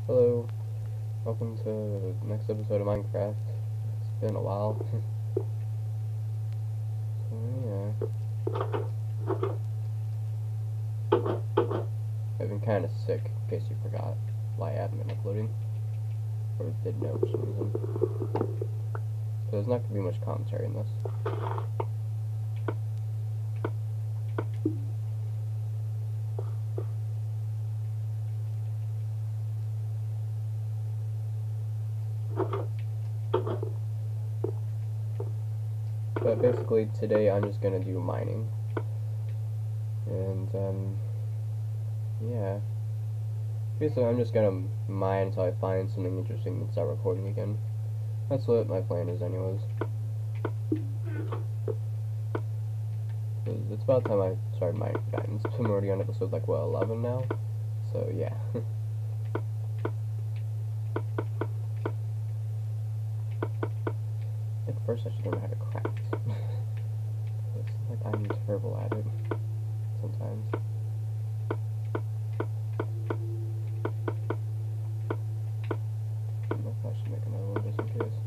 Hello, welcome to the next episode of Minecraft. It's been a while. I've been kind of sick, in case you forgot why I haven't been uploading, or didn't know for some reason. So there's not going to be much commentary in this. But basically today I'm just going to do mining. And yeah. Basically I'm just going to mine until I find something interesting and start recording again. That's what my plan is anyways. It's about time I started mining for diamonds. I'm already on episode like, what, 11 now? So yeah. I think first I should learn how to craft. It's like I'm terrible at it sometimes. I don't know if I should make another one just in case.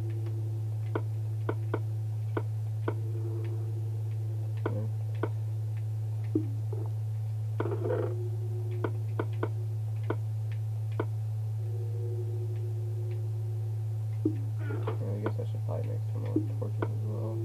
I guess I should probably make some more torches as well.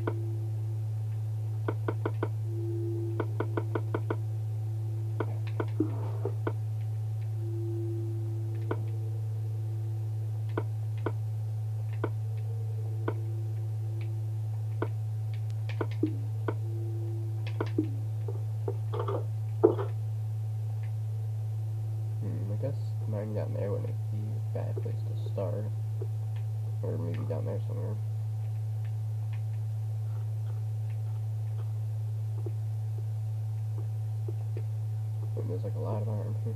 I guess mining down there wouldn't be a bad place to start. Or maybe down there somewhere. And there's like a lot of iron here.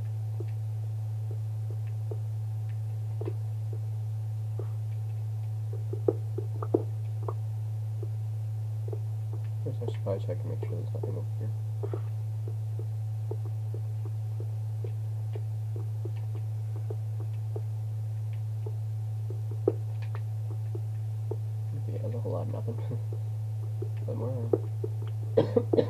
First I should probably check and make sure there's nothing over here. Yeah, there's a whole lot of nothing. But more iron.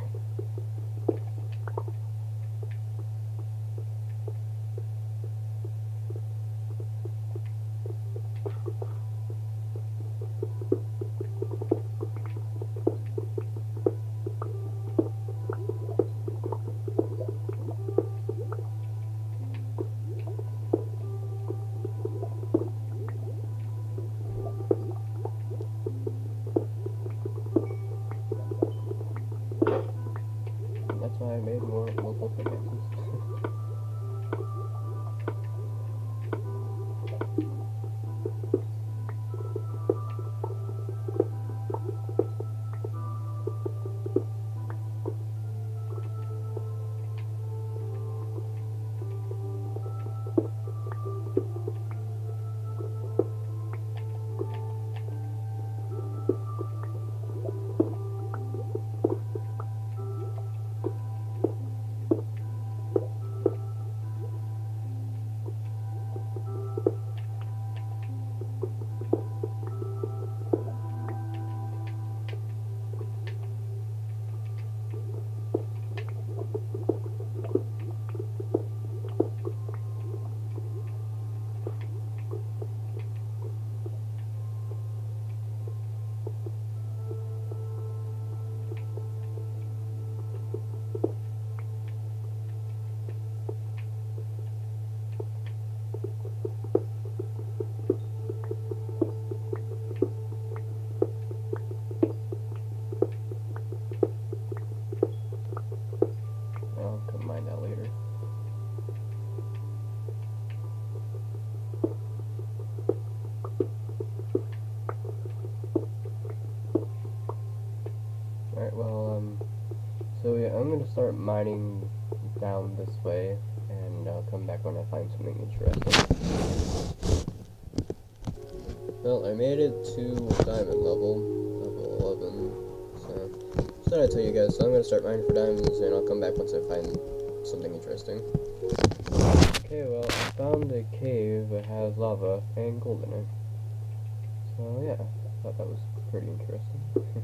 That's why I made multiple pickaxes. I'll come mine that later. Alright, well, so yeah, I'm gonna start mining down this way, and I'll come back when I find something interesting. Well, I made it to diamond level 11, so I thought I'd tell you guys, so I'm gonna start mining for diamonds, and I'll come back once I find something interesting. Okay, well, I found a cave that has lava and gold in it. So yeah, I thought that was pretty interesting.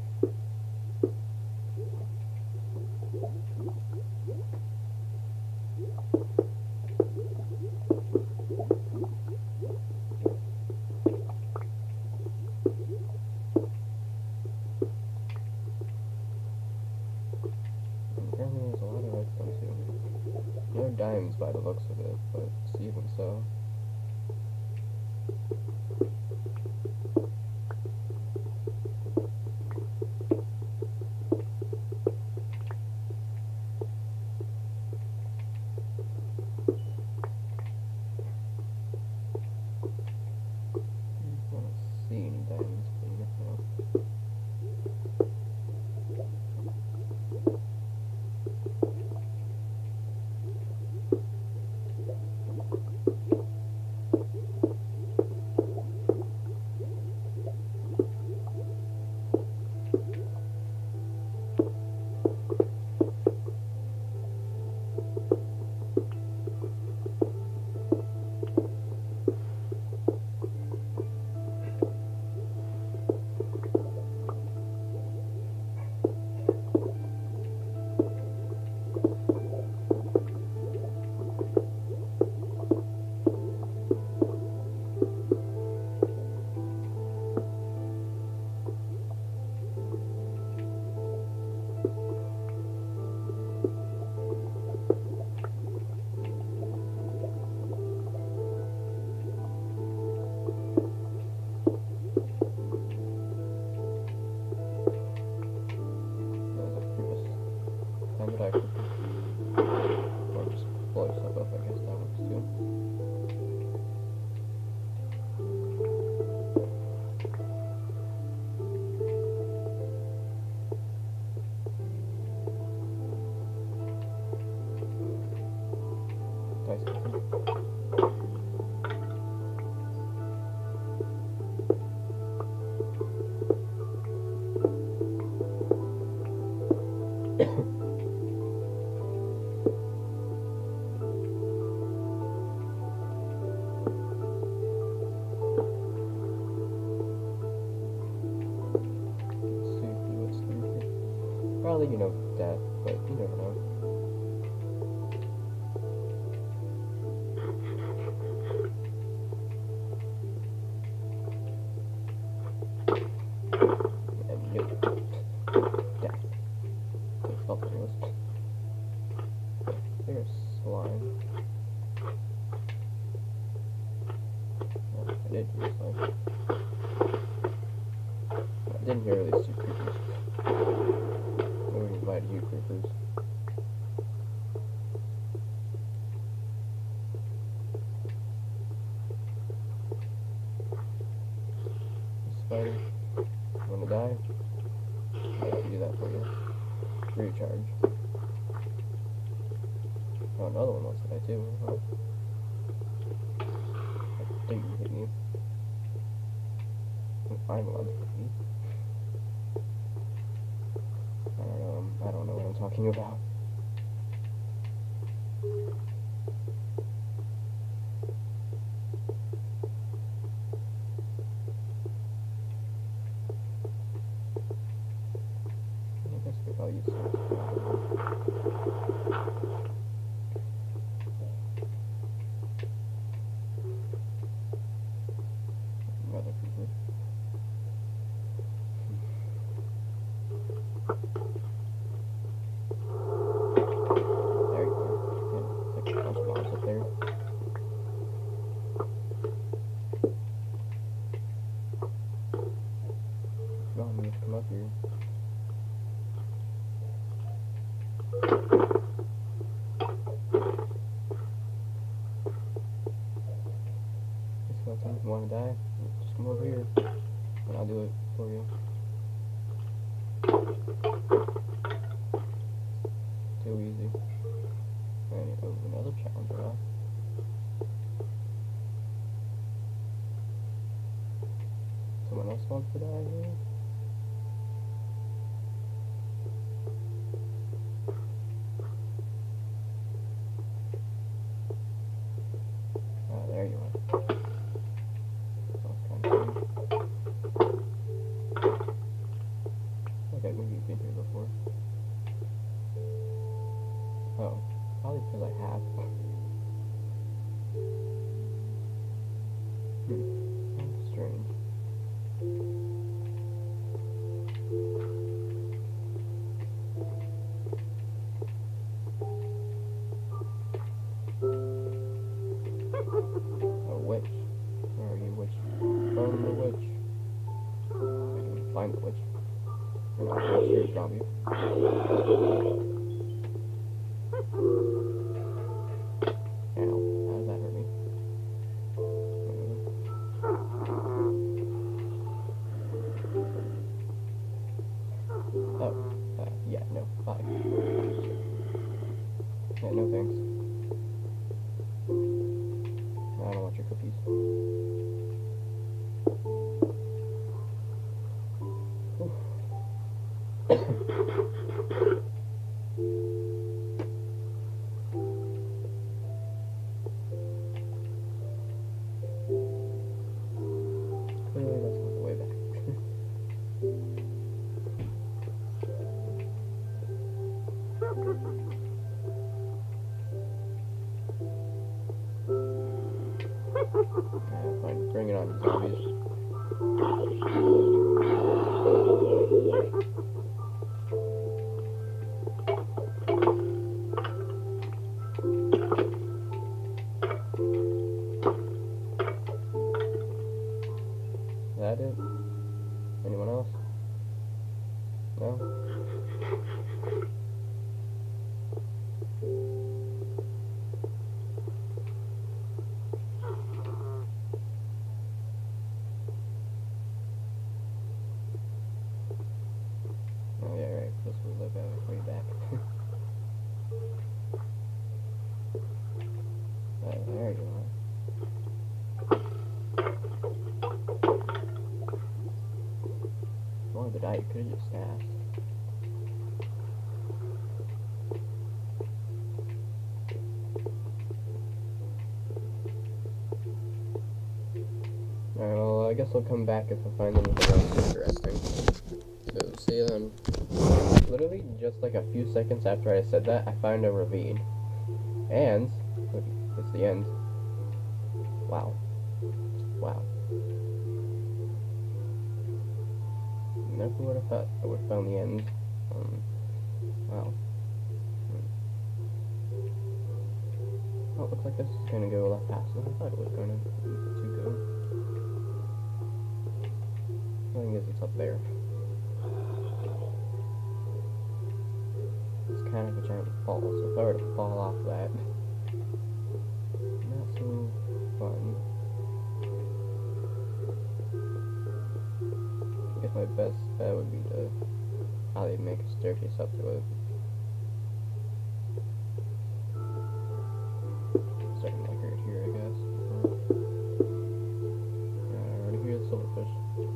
Apparently there's a lot of redstone too. No diamonds by the looks of it, but even so. I don't see any diamonds in it now. That I could, or just blow stuff up, I guess that works too. Nice. Probably, death, but you never know. And nope. Death. Takes all the risk. There's slime. Oh, I did hear slime. I didn't hear at least 2 creepers. Or invite you creepers. Spider, wanna die? I can do that for you. Recharge. Oh, another one wants to die too. Huh? I think you hit me. I'm allowed to hit me. I don't know what I'm talking about. I guess I'll use another creeper. There you go. Like a bunch of mobs up there. Come on, you have to come up here. If you want to die, just come over here, and I'll do it for you. Too easy. And another challenge rock. Someone else wants to die here? because I have. That's strange. A witch. Where are you, witch? Burn the witch. I can find the witch. And I'll finish your zombie. Ow. How does that hurt me? Oh. Yeah, no. Bye. Yeah, no thanks. I don't want your cookies. Clearly that's not the way back. Fine, bring it on, zombies. Is that it? Anyone else? No? Oh yeah, right. This was like way back. There you are. If you wanted to die, you could have just asked. Alright, well, I guess I'll come back if I find anything else interesting. So, see you then. Literally, just like a few seconds after I said that, I found a ravine. And, it's the end. Wow. Wow. Never would have thought I would have found the end. Wow. Oh, it looks like this is gonna go a lot faster than I thought it was gonna go. I think it's up there. It's kind of a giant fall, so if I were to fall off that, not so fun. I guess my best bet would be to probably make a staircase up to it. Starting like right here, I guess. I already hear the silverfish.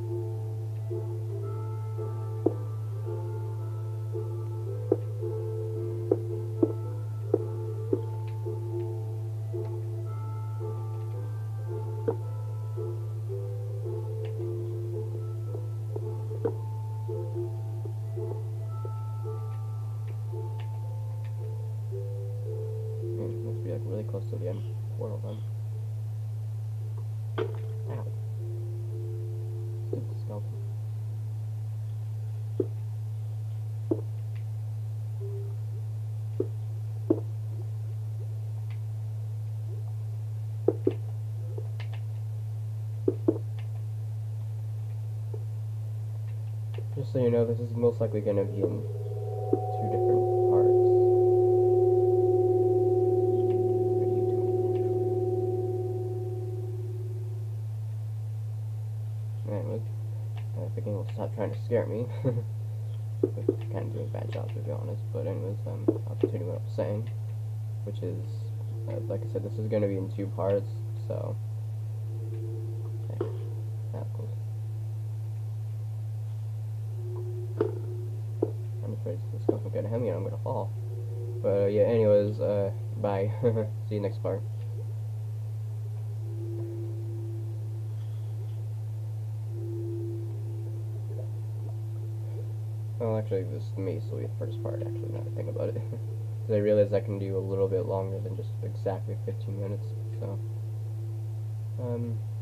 Must be like really close to the end portal then. Ow. Stupid skeleton. Just so you know, this is most likely going to be in 2 different parts. What are you doing? Anyways, I think it'll stop trying to scare me. Kind of doing a bad job, to be honest. But anyways, I'll continue what I'm saying, which is, like I said, this is going to be in 2 parts, so yeah, that was close. I'm afraid this skeleton's gonna hit me and I'm gonna fall. But yeah, anyways, bye. See you next part. Well, actually, this may still be the first part, actually, now that I think about it. because I realized I can do a little bit longer than just exactly 15 minutes. So